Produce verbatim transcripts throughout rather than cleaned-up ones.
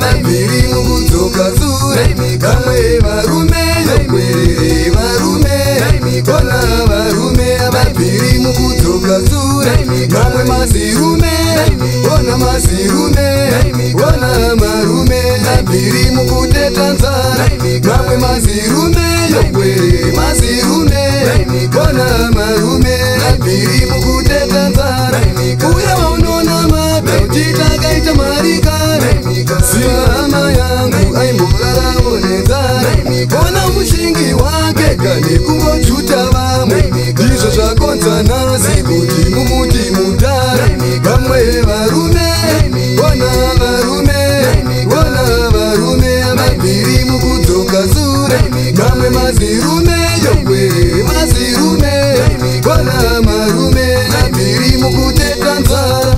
mabviri mukudzoka sure kamwe varume yokwerere varume kona varume mabviri mukudzoka sure kamwe mazirume kona mazirume kona marume mabviri mukuteta nzara kamwe mazirume yokwerere mazirume kona marume mabviri mukuteta nzara uya vaunona mabva uchitakaita marikana sihama yangu aimboraramo nenzara kona mushingi wake kane kungojuta vamwe ndizvo zvakonza nhasi kuti mumuti mudara vamwe varume kona varume kona varume mabviri mukudzoka sure kamwe mazirume yokwerere mazirume kona marume mabviri mukuteta nzara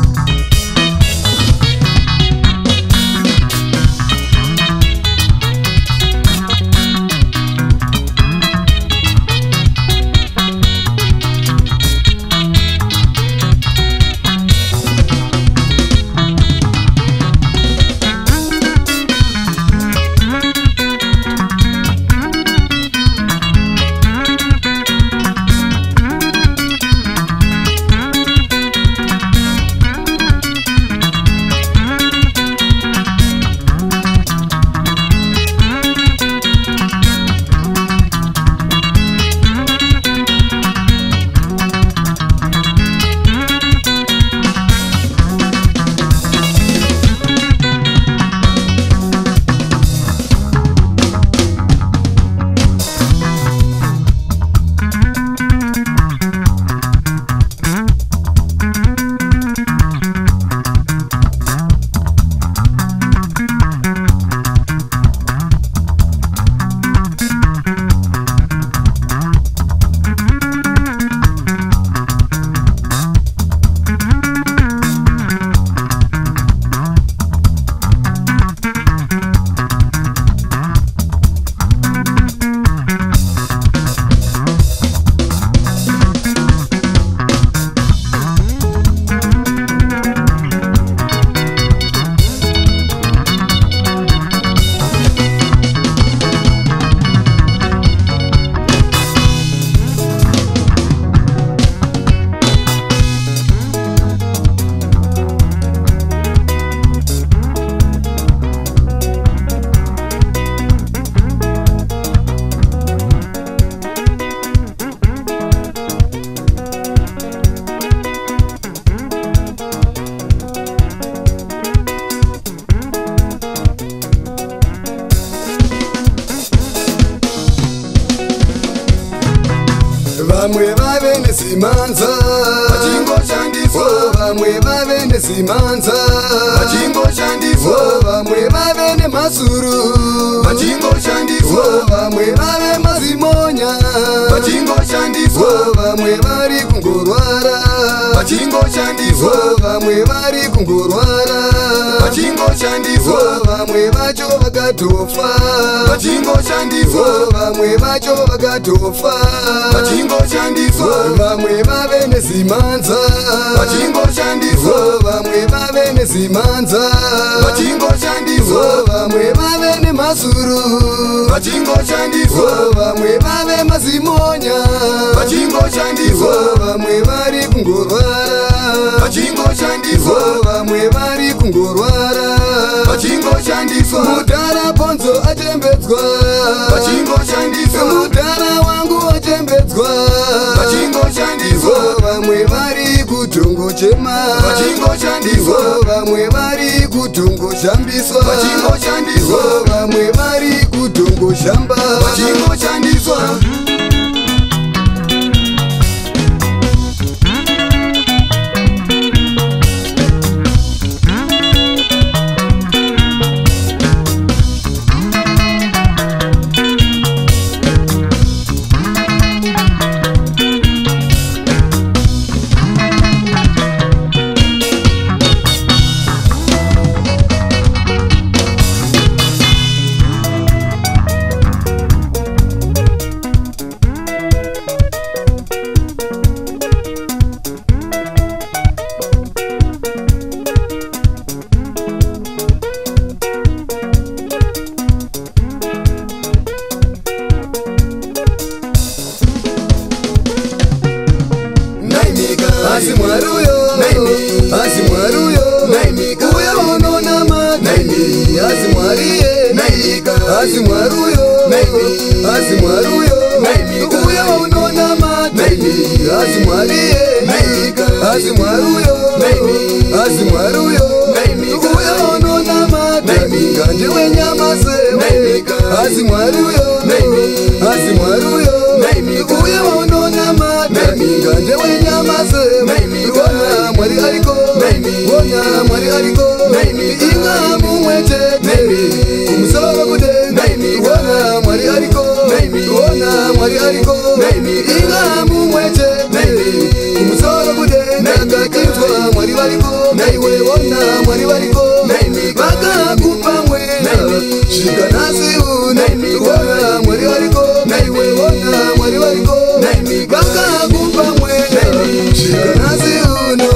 vamwe vave nesimanza vachingoshandiswa vamwe vave nesimanza vachingoshandiswa vamwe vave nemasuru vachingoshandiswa vamwe vave mazimonya vachingoshandiswa vamwe vari kungorwara vachingoshandiswa vamwe vari kungorwara vachingoshandiswa vamwe vacho vakatofa vachingoshandiswa vamwe vacho vakatofa vachingoshandiswa vamwe vave nezimanza vachingoshandiswa vamwe vave nezimanza vachingoshandiswa vamwe vave nemasuru vachingoshandiswa vamwe vave mazimonya vachingoshandiswa vamwe vari kungorwara vachingoshandiswa vamwe vari kungorwara vachingoshandiswa mudhara ponzo atembedzwa vachingoshandiswa mudhara wangu atembedzwa vachingoshandiswa vamwe vari kutongochema vachingoshandiswa vamwe vari kutongoshambiswa vachingoshandiswa vamwe vari kutongoshamba vachingoshandiswa Azimwariye naimika Azimwaruyo Azimwaruyo uya unona matani Azimwariye naimika Azimwaruyo Azimwaruyo uya unona matani Ngande wenyama sewe Azimwaruyo Azimwaruyo uya unona matani Ngande wenyama sewe Wona mwari ariko Wona mwari ariko Inga mumwete Kumusoro kudenga Wona mwari ariko Wona mwari ariko Inga mumwete Kumusoro kudenga Kakitwa mwari bariko Naiwe wona mwari bariko Baka kupa mwena Shika nasi una Wona mwari bariko Naiwe wona mwari bariko Baka kupa mwena Shika nasi una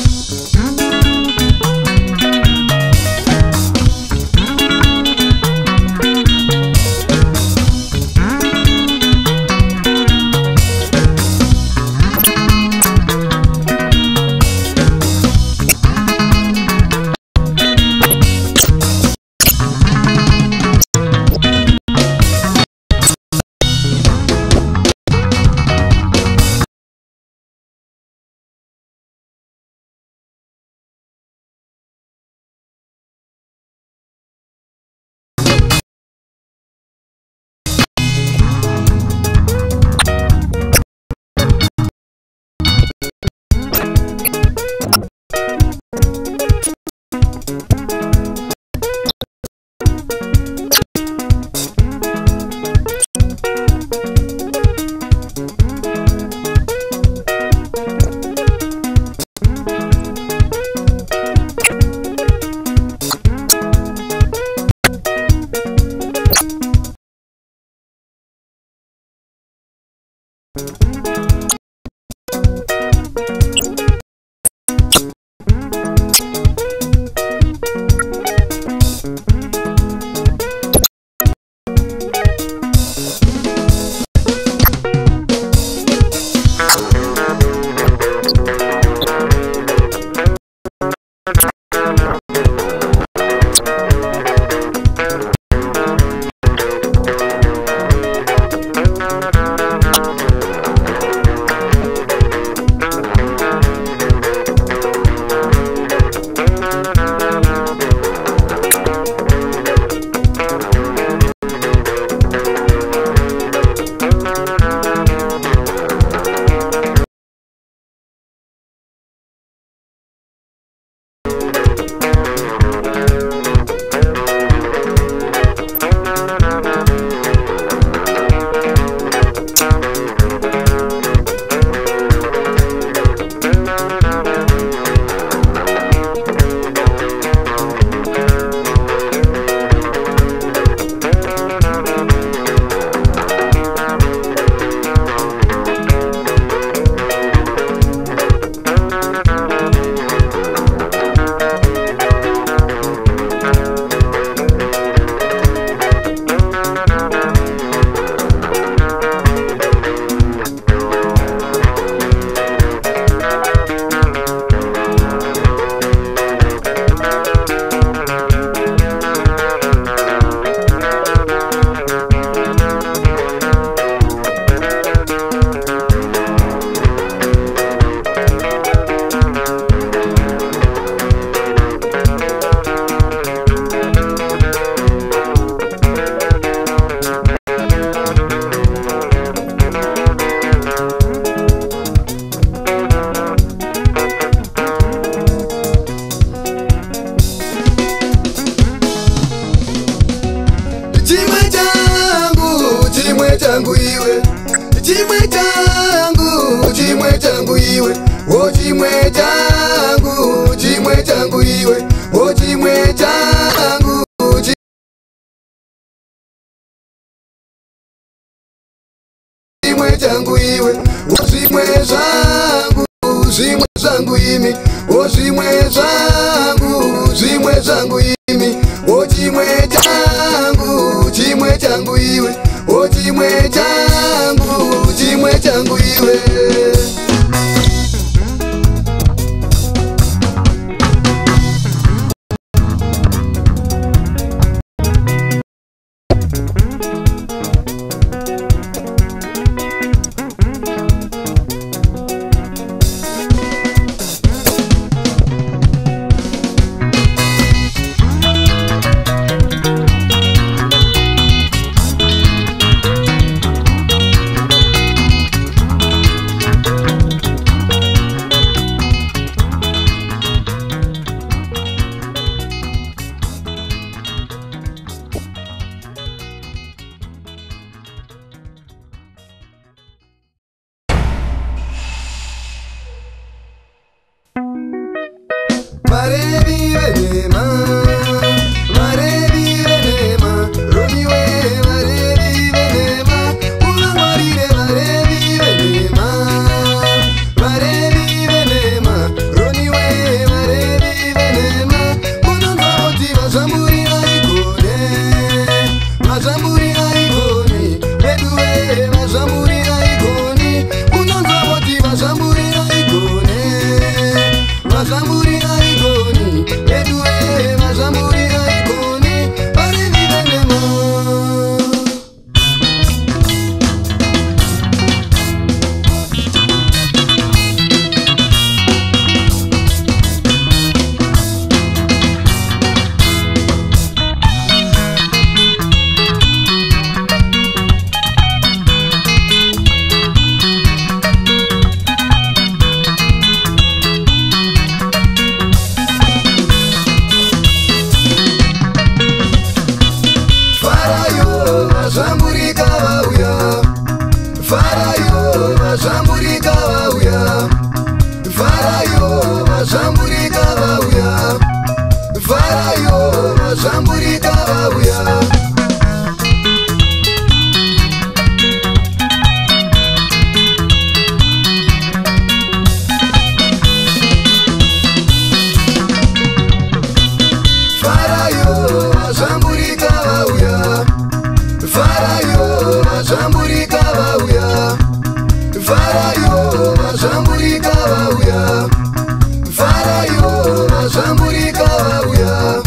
changu iwe chimwe changu chimwe changu iwe o chimwe changu chimwe changu iwe o chimwe changu chimwe changu iwe o chimwe changu chimwe changu imi o chimwe changu chimwe changu imi o chimwe changu chimwe changu iwe o chimwe changu chimwe changu iwe farayo vazvamburika vauya. Farayo vazvamburika vauya. Farayo vazvamburika vauya. Farayo vazvamburika vauya.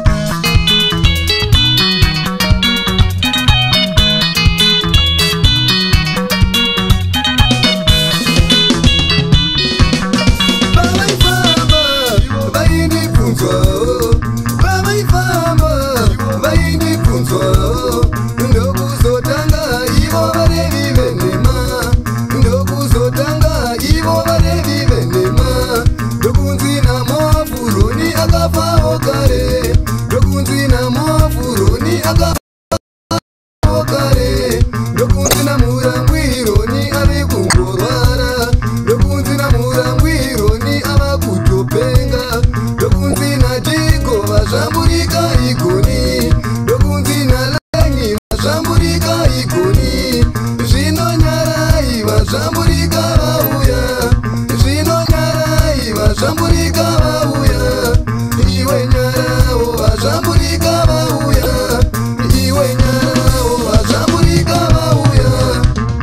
Pavaifamba vaindibvunzwa, pavaifamba vaindibvunzwa, ndokuzotanga ivo varevi venhema, ndokuzotanga ivo varevi venhema, ndokunzi namofu Roni akafawo kare, ndokunzi namofu Roni akafawo kare, ndokunzi namurangwi Roni ave kungorwara, ndokunzi namurangwi Roni ava kutopenga, ndokunzi nadiko vazvamburika igoni, ndokunzi nalengi vazvamburika igoni, zvinonyarai vazvamburika vauya, zvinonyarai vazvamburika vauya, iwe nyarawo vazvamburika vauya, iwe nyarawo vazvamburika vauya.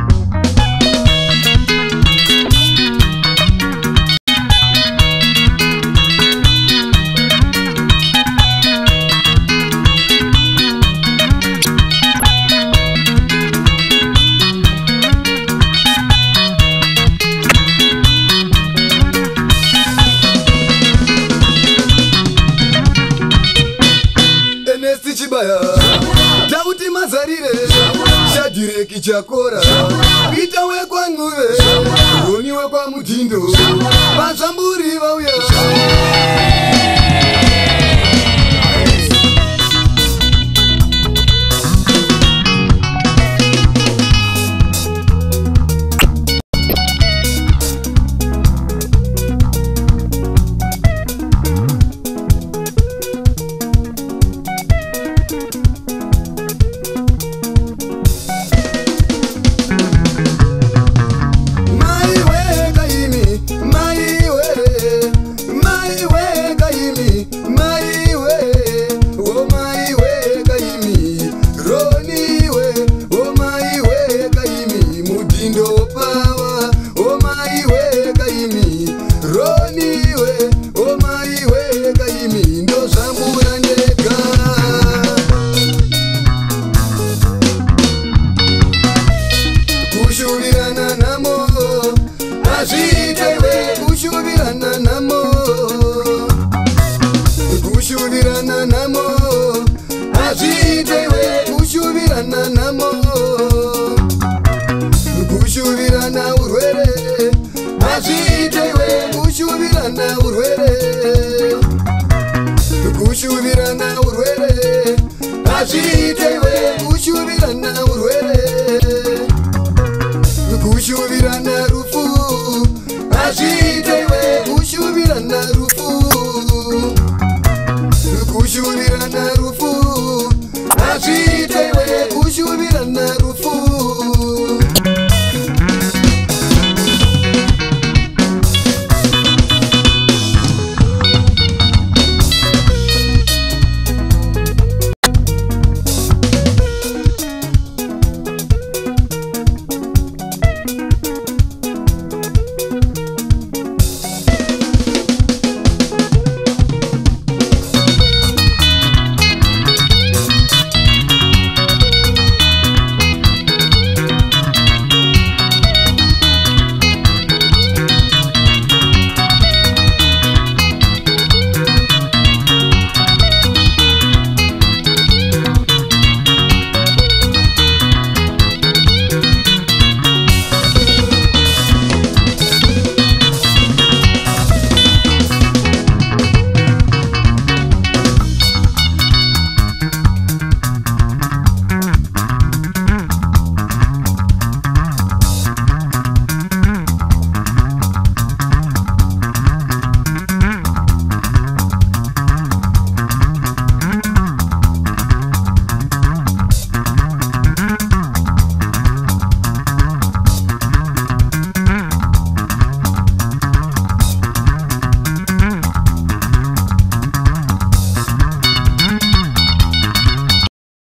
Enesti Chibaya, Dauti Mazarire, Shadireki Chakora, Pita wekwa Nguve, Roni wekwa Mutindo, Vazvamburi vauya. Kushuvirana namo, azitewe kushuvirana namo, kushuvirana namo, azitewe kushuvirana namo, kushuvirana urwere, azitewe kushuvirana urwere, kushuvirana urwere, azitewe kushuvirana urwere, kushuvirana rufu, azitewe kushuvirana rufu, kushuvirana rufu.